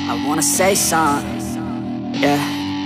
I wanna say something, yeah.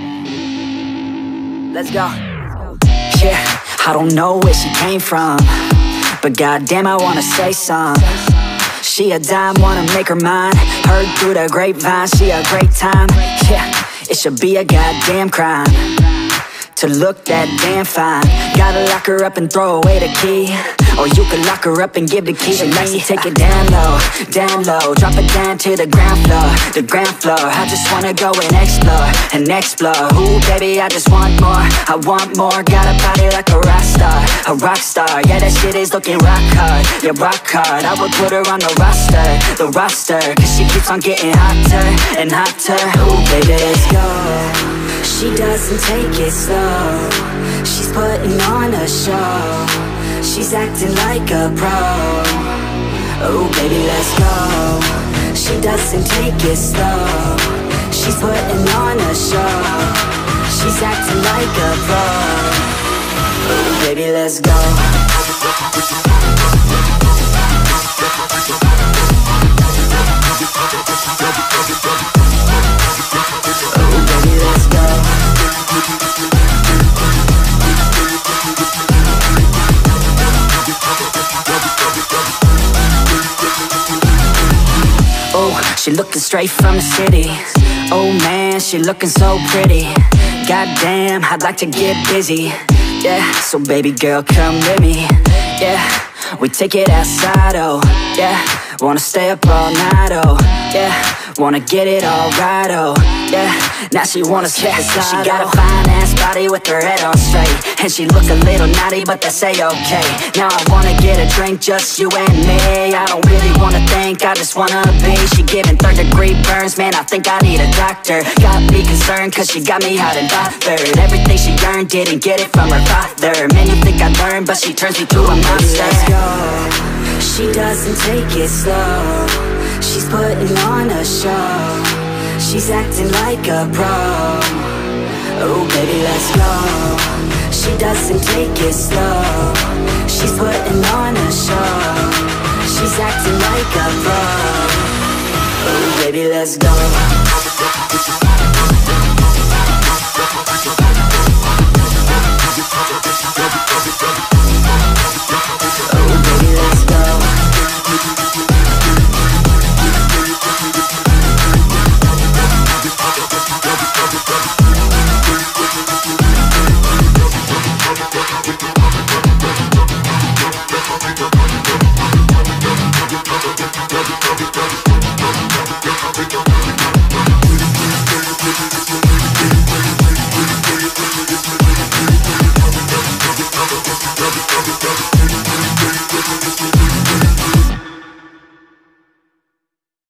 Let's go. Yeah, I don't know where she came from, but goddamn I wanna say something. She a dime, wanna make her mine. Heard through the grapevine, she a great time. Yeah, it should be a goddamn crime to look that damn fine. Gotta lock her up and throw away the key, or you can lock her up and give the key to me. Likes to take it down low, drop it down to the ground floor, the ground floor. I just wanna go and explore, ooh baby, I just want more, I want more. Got a body like a rock star, a rock star. Yeah, that shit is looking rock hard, yeah, rock hard. I would put her on the roster, cause she keeps on getting hotter and hotter. Ooh baby, let's go. She doesn't take it slow, she's putting on a show. She's acting like a pro, oh baby, let's go. She doesn't take it slow, she's putting on a show. She's acting like a pro, oh baby, let's go. Oh baby, let's go. Oh, she looking straight from the city. Oh man, she looking so pretty. Goddamn, I'd like to get busy. Yeah, so baby girl, come with me. Yeah, we take it outside, oh yeah. Wanna stay up all night, oh yeah. Wanna get it all right, oh yeah. Now she wanna slip aside. She got a fine ass body with her head on straight, and she look a little naughty, but that's a-okay. Now I wanna get a drink, just you and me. I don't really wanna think, I just wanna be. She giving third-degree burns, man, I think I need a doctor. Got me concerned, cause she got me hot and bothered. Everything she earned, didn't get it from her father. Man, you think I learned, but she turns me to a monster. Let's go. She doesn't take it slow, she's putting on a show. She's acting like a pro, oh baby, let's go. She doesn't take it slow, she's putting on a show. She's acting like a pro, oh baby, let's go. Oh baby, let's go.